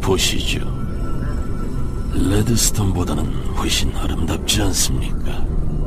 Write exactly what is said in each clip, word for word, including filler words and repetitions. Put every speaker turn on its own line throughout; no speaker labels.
보시죠. 레드스톤보다는 훨씬 아름답지 않습니까?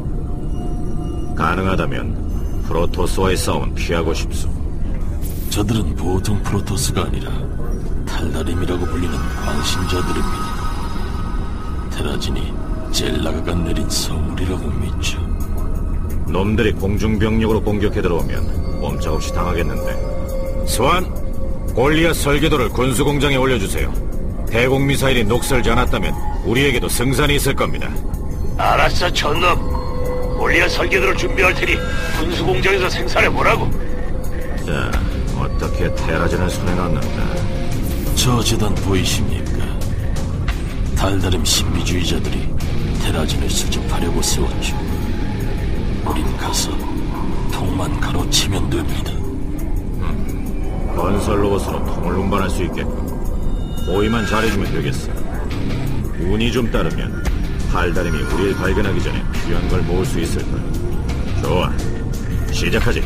가능하다면 프로토스와의 싸움은 피하고 싶소.
저들은 보통 프로토스가 아니라 탈다림이라고 불리는 광신자들입니다. 테라진이 젤라가가 내린 선물이라고 믿죠.
놈들이 공중병력으로 공격해 들어오면 꼼짝없이 당하겠는데. 스완, 골리앗 설계도를 군수공장에 올려주세요. 대공미사일이 녹슬지 않았다면 우리에게도 승산이 있을 겁니다.
알았어, 전놈. 골리앗 설계도를 준비할 테니 군수공장에서 생산해보라고.
자, 어떻게 테라진을 손에 넣는다.
저 재단 보이십니까? 달다림 신비주의자들이 테라진을 수집하려고 세웠죠. 우린 가서 통만 가로치면 됩니다.
음, 건설 로봇으로 통을 운반할 수 있겠고 호위만 잘해주면 되겠어. 운이 좀 따르면 달다림이 우리를 발견하기 전에 귀한 걸 모을 수 있을 거야. 좋아, 시작하지.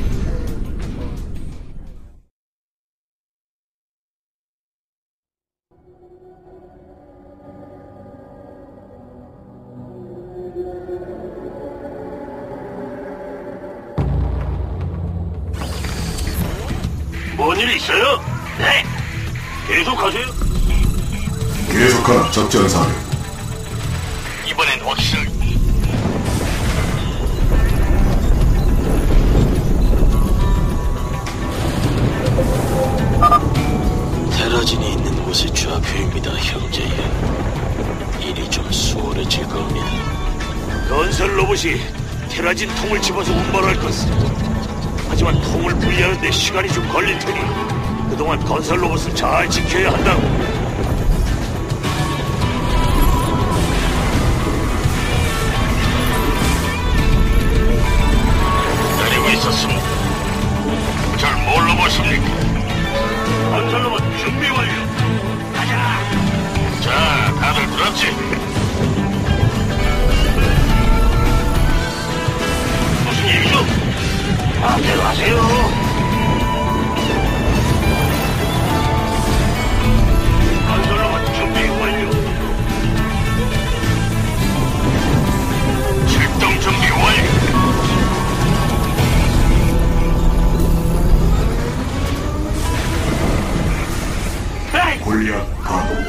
뭔 일 있어요? 네. 계속하세요.
계속하라 작전사를.
이번엔 확실.
테라진이 있는 곳의 좌표입니다, 형제여. 일이 좀 수월해질 겁니다.
건설 로봇이 테라진 통을 집어서 운반할 것은. 하지만 통을 분리하는데 시간이 좀 걸릴 테니 그동안 건설 로봇을 잘 지켜야 한다고. 기다리고 있었습니다. 절 뭘로 보십니까? 건설 로봇 준비 완료. 가자. 자, 다들 들었지? 무슨 얘기죠? 마음대로 하세요. 건설로만 준비 완료. 출동 준비 완료. 에이!
골리앗 가동.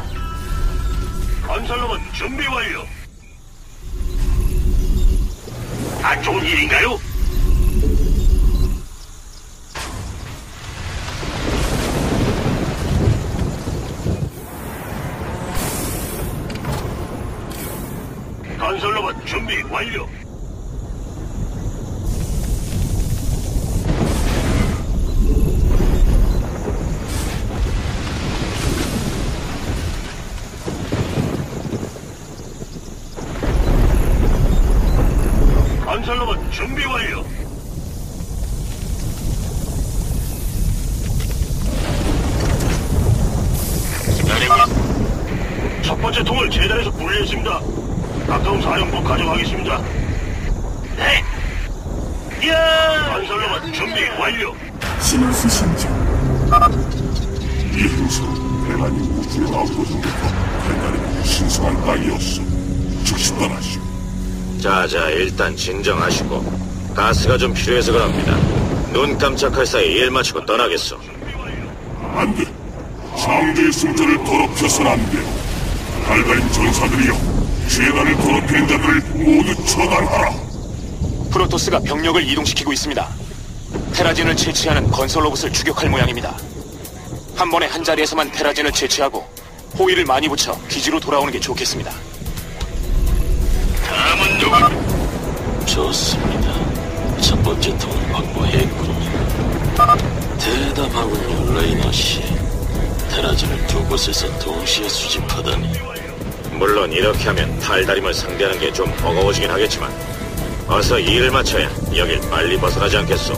건설로만 준비 완료. 안 좋은 일인가요? 건설로봇 준비 완료. 건설로봇 준비 완료. 기다리고 있... 첫 번째 통을 재단에서 분리했습니다. 가까운 사령부 가져가겠습니다. 네. 야! 건설로봇 준비 완료.
신호 수신 중.
이 행성은 대란이 우주에 나오고서부터 대단히 신성한 땅이었어. 즉시 떠나시오.
자자, 일단 진정하시고 가스가 좀 필요해서 그럽니다. 눈 깜짝할 사이 일 마치고 떠나겠소.
안 돼. 창조의 승자를 더럽혀서는 안 돼. 달달인 전사들이여, 재단을 더럽히는 자들을 모두 처단하라.
프로토스가 병력을 이동시키고 있습니다. 테라진을 채취하는 건설 로봇을 추격할 모양입니다. 한 번에 한 자리에서만 테라진을 채취하고 호위를 많이 붙여 기지로 돌아오는 게 좋겠습니다.
다음은 누구?
좋습니다. 첫 번째 통을 확보했군요. 대담하군요, 레이너 씨. 테라진을 두 곳에서 동시에 수집하다니.
물론 이렇게 하면 탈다림을 상대하는 게 좀 버거워지긴 하겠지만 어서 일을 마쳐야 여길 빨리 벗어나지 않겠소.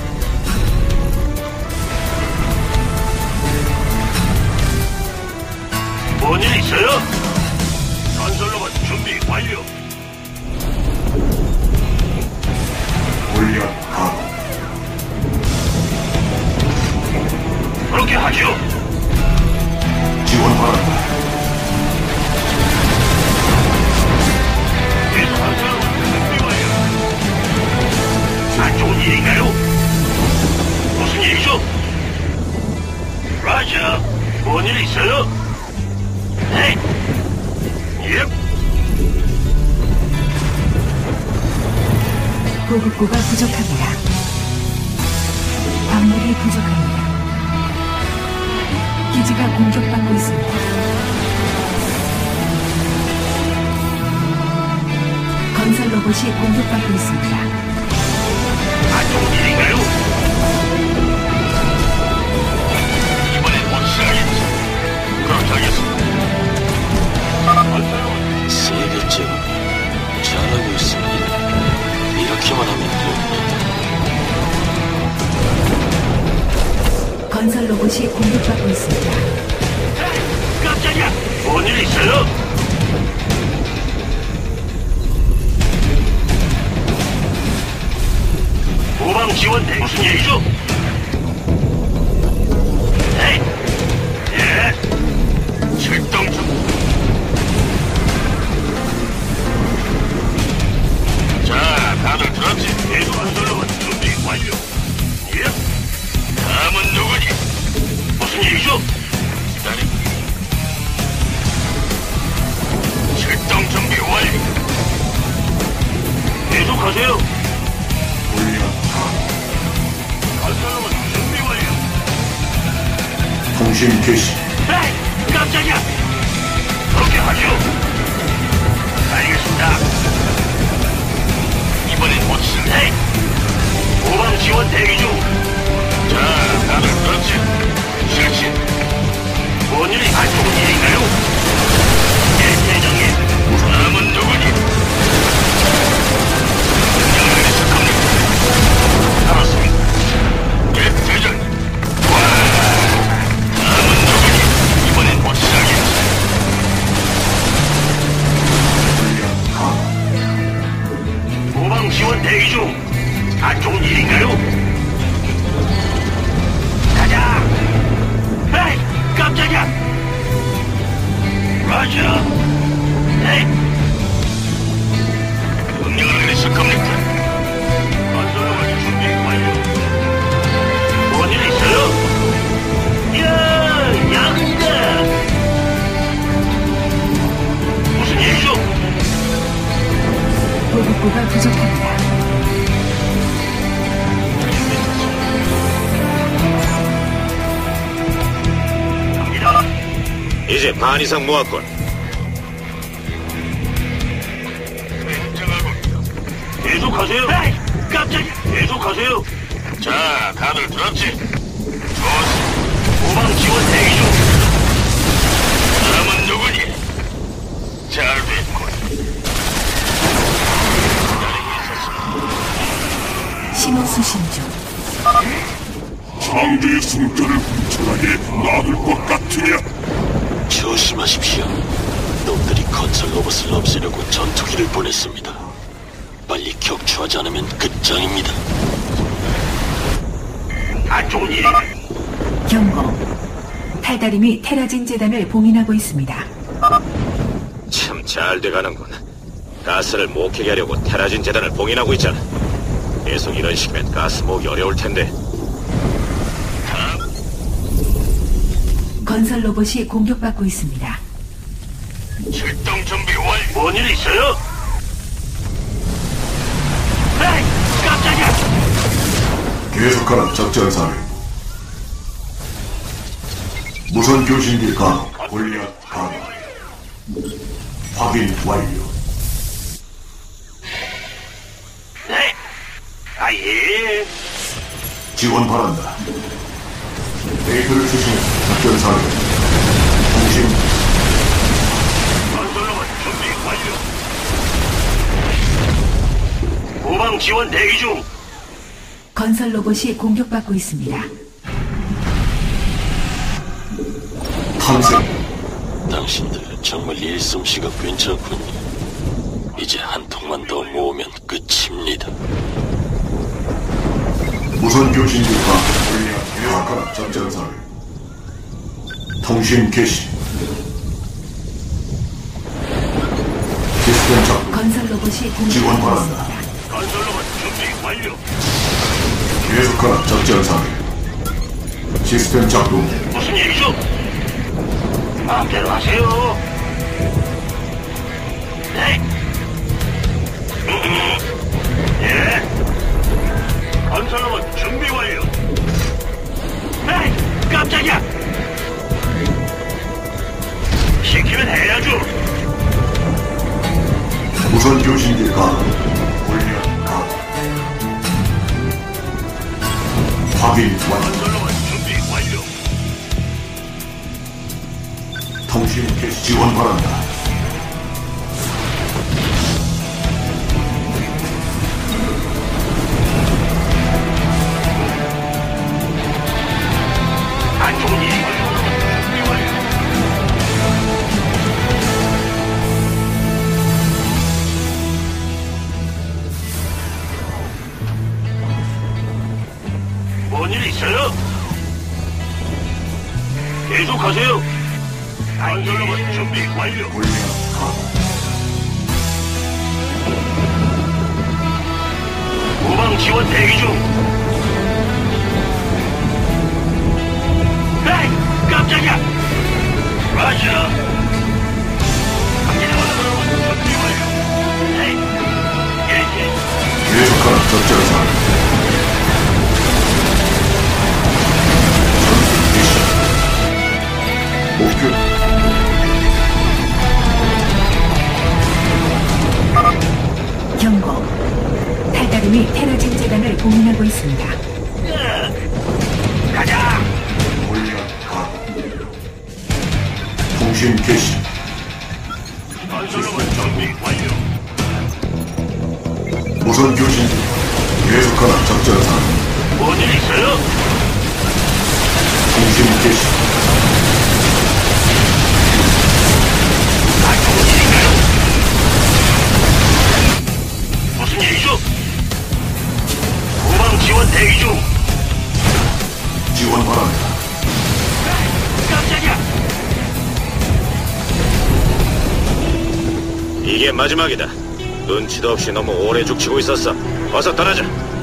뭔 일 있어요? 건설로봇 준비 완료.
골리앗 가동.
그렇게 하죠.
지원 바란다.
계속하세요. 준비 완료. 안 좋은 일인가요? 무슨 일이죠? 라자, 뭔 일 있어요? 네. 예.
보급고가 부족합니다. 광물이 부족합니다. 기지가 공격받고 있습니다. 건설 로봇이 공격받고 있습니다.
안 좋은 일인가요? 이번엔 확실하겠지. 그렇게 하겠습니다.
세계적 잘하고 있습니다. 이렇게만 하면 됩니다.
건설 로봇이 공격받고 있습니다.
에이, 깜짝이야. 뭔 일 있어요? 후방 지원대 무슨 일이죠? 에이, 예, 출동 중. 자, 다들 들었지? 계속 건설로만 준비 완료. 예. 다음은 누구니? 무슨 일이죠? 기다려. 출동 준비 완료. 계속하세요. 건설로만 준비 완료.
통신 개시.
에이, 깜짝이야. 그렇게 하죠. 알겠습니다. 이번엔 확실해. 후방 지원 대기 중. 자, 다들 그렇지. 실시. 뭔 일이 안 좋은 일인가요? 예, 대장님. 다음은 누구니? 명령을 내리셨습니다. 알았습니다. 예, 대장님. 와. 다음은 누구니? 이번엔 확실하겠지. 후방 지원 대기 중. 안 좋은 일인가요? 가자! 에이! 깜짝이야! 라자! 에이! 명령을 내리실 겁니까? 건설로만 준비 완료. 뭔 일 있어요? 야! 야근이다! 무슨 일이죠?
보급고가 부족합니다.
갑니다.
이제 반 이상 모았군.
계속하세요. 에이, 깜짝이야. 계속하세요. 자, 다들 들었지? 좋았어. 후방 지원 대기 중. 다음은 누구니? 잘 됐군.
신호 수신 중.
상대의 승자를 훔쳐가게 놔둘 것 같으냐?
조심하십시오. 놈들이 건설 로봇을 없애려고 전투기를 보냈습니다. 빨리 격추하지 않으면 끝장입니다.
안 좋은 일이.
경고. 탈다림이 테라진 재단을 봉인하고 있습니다.
참 잘 돼가는군. 가스를 목회게 하려고 테라진 재단을 봉인하고 있잖아. 계속 이런 식이면 가스 모으기 어려울 텐데.
건설 로봇이 공격받고 있습니다.
출동 준비 완. 뭔일 있어요? 에이, 깜짝이야.
계속하라 작전사를. 무선 교신기 가동. 골리앗 가동. 확인 완료.
네. 아 예.
지원 바란다. 데이터를 수신해 작전사를. 통신.
건설로만 준비 완료. 후방 지원 대기 중.
건설 로봇이 공격받고 있습니다.
탐색.
당신들 정말 일솜씨가 괜찮군요. 이제 한 통만 더 모으면 끝입니다.
무선 교신기 가동. 골리앗 계속하라 작전사를. 통신 개시.
로봇이 공격받고
지원 바란다.
있습니다.
건설로봇 준비 완료.
계속하라 적절사대. 시스템 작동.
무슨 일이죠? 마음대로 하세요. 네. 예. 건설로봇 준비 완료. 에이, 깜짝이야. 시키면 해야죠.
무선 교신기 가동. 훈련 가동. 확인 완료.
건설로봇 준비 완료.
통신 개시 지원 바란다.
안 좋은 일이 준비 완료. 뭔 일 있어요? 계속하세요. 건설로봇 준비 완료.
훈련 가동.
후방 지원 대기 중. 에이, 깜짝이야. 라자. 갑니다. 준비 완료. 에이, 예, 예.
계속하라 적절사대. 전투 개시. 목표
경고. 탈다림이 테라진 재단을 봉인하고 있습니다.
가자.
훈련 가동. 통신 개시.
건설로봇 준비 완료.
무선 교신기. 계속하라 적절사대.
뭔 일 있어요?
통신 개시.
안 좋은 일인가요? 무슨 일이죠? 후방 지원 대기 중.
지원 바란다.
깜짝이야.
이게 마지막이다. 눈치도 없이 너무 오래 죽치고 있었어. 어서 떠나자.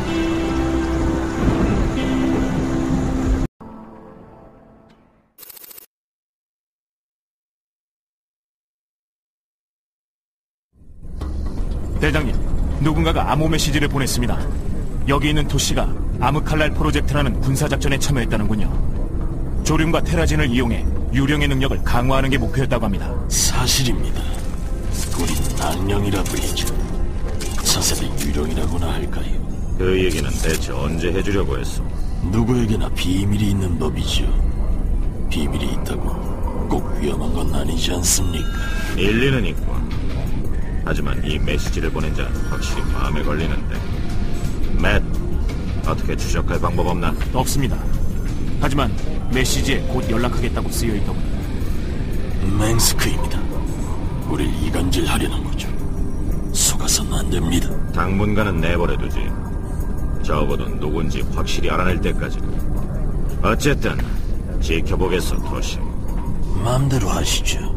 대장님, 누군가가 암호 메시지를 보냈습니다. 여기 있는 도시가 아무칼날 프로젝트라는 군사작전에 참여했다는군요. 조륨과 테라진을 이용해 유령의 능력을 강화하는 게 목표였다고 합니다.
사실입니다. 우린 악령이라 불리죠. 차세대 유령이라고나 할까요?
그 얘기는 대체 언제 해주려고 했어?
누구에게나 비밀이 있는 법이죠. 비밀이 있다고 꼭 위험한 건 아니지 않습니까?
일리는 있고. 하지만 이 메시지를 보낸 자는 확실히 마음에 걸리는데. 맷, 어떻게 추적할 방법 없나?
없습니다. 하지만 메시지에 곧 연락하겠다고 쓰여있더군요.
맹스크입니다. 우릴 이간질하려는 거죠. 속아서는 안 됩니다.
당분간은 내버려두지. 적어도 누군지 확실히 알아낼 때까지. 어쨌든 지켜보겠어, 토시.
마음대로 하시죠.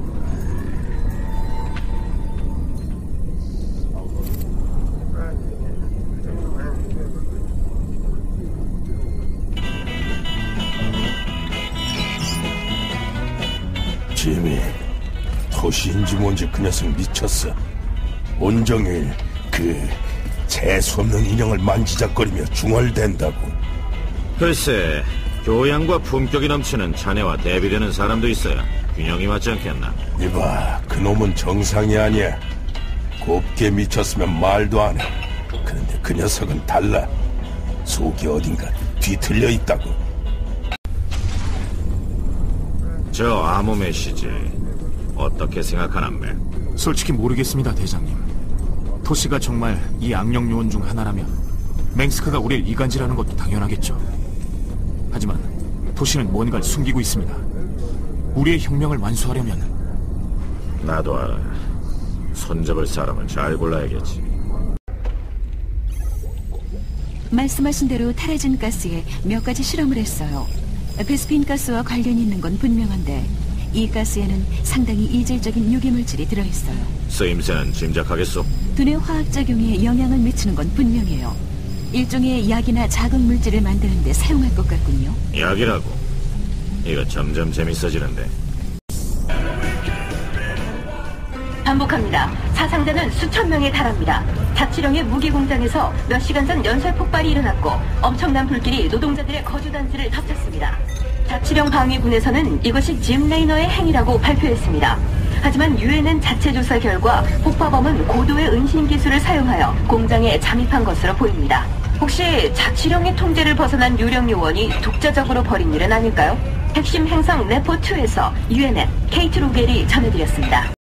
지미, 토시인지 뭔지 그 녀석 미쳤어. 온종일 그 재수없는 인형을 만지작거리며 중얼댄다고.
글쎄, 교양과 품격이 넘치는 자네와 대비되는 사람도 있어야 균형이 맞지 않겠나?
이봐, 그놈은 정상이 아니야. 곱게 미쳤으면 말도 안 해. 그런데 그 녀석은 달라. 속이 어딘가 뒤틀려 있다고.
저 암호 메시지 어떻게 생각하나, 매?
솔직히 모르겠습니다, 대장님. 토시가 정말 이 악령 요원 중 하나라면 맹스크가 우리를 이간질하는 것도 당연하겠죠. 하지만 토시는 뭔가를 숨기고 있습니다. 우리의 혁명을 완수하려면.
나도 알아. 손잡을 사람을 잘 골라야겠지.
말씀하신 대로 테라진 가스에 몇 가지 실험을 했어요. 베스핀 가스와 관련이 있는 건 분명한데 이 가스에는 상당히 이질적인 유기물질이 들어있어요.
쓰임새는 짐작하겠소?
두뇌 화학작용에 영향을 미치는 건 분명해요. 일종의 약이나 자극 물질을 만드는 데 사용할 것 같군요.
약이라고? 이거 점점 재밌어지는데.
반복합니다. 사상자는 수천 명에 달합니다. 자치령의 무기 공장에서 몇 시간 전 연쇄 폭발이 일어났고 엄청난 불길이 노동자들의 거주단지를 덮쳤습니다. 자치령 방위군에서는 이것이 짐 레이너의 행위라고 발표했습니다. 하지만 유엔은 자체 조사 결과 폭파범은 고도의 은신 기술을 사용하여 공장에 잠입한 것으로 보입니다. 혹시 자치령의 통제를 벗어난 유령 요원이 독자적으로 벌인 일은 아닐까요? 핵심 행성 레포이에서 유엔엔 케이트 로겔이 전해드렸습니다.